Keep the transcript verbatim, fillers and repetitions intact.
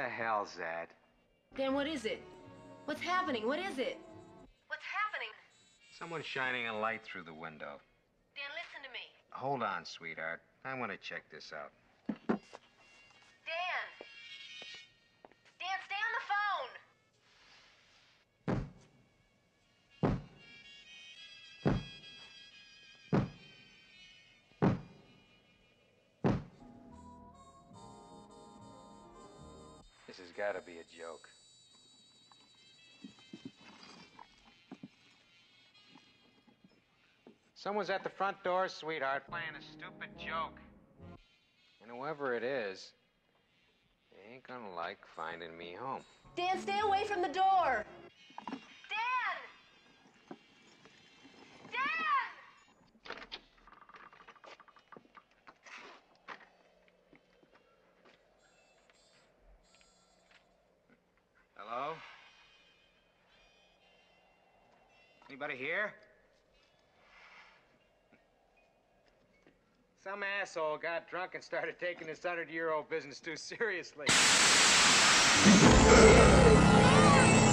hell's that? Dan, what is it? What's happening? What is it? What's happening? Someone's shining a light through the window. Dan, listen to me. Hold on, sweetheart. I want to check this out. Dan! Dan, stay on the phone! This has got to be a joke. Someone's at the front door, sweetheart, playing a stupid joke. And whoever it is, they ain't gonna like finding me home. Dan, stay away from the door! Dan! Dan! Hello? Anybody here? Some asshole got drunk and started taking this hundred-year-old business too seriously.